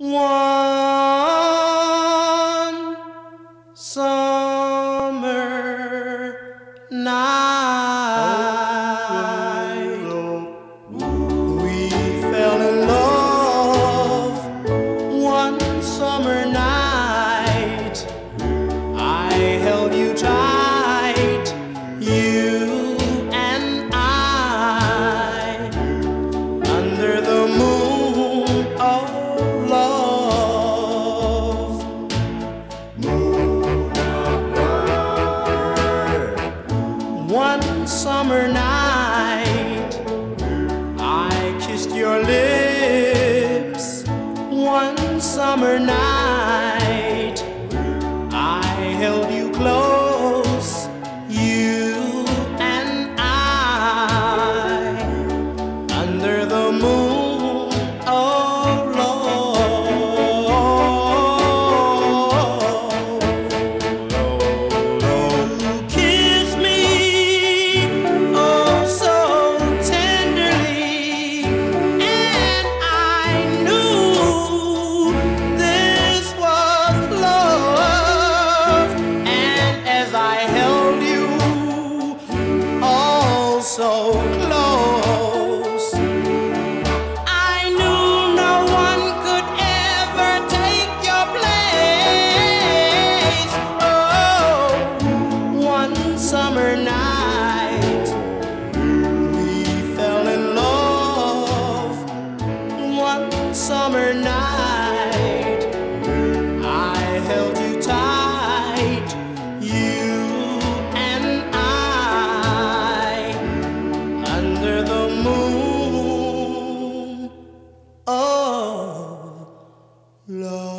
One summer night, we fell in love. One summer night, I held you tight, you and I, under the moon of love. One summer night, I kissed your lips. One summer night, I held you close, you and I, under the moon of love. You kissed me oh so tenderly, and I knew this was love. And as I held you oh so close, I knew no one could ever take your place. Oh, one summer night, we fell in love. One summer night, I held you tight, you and I, under the moon of love.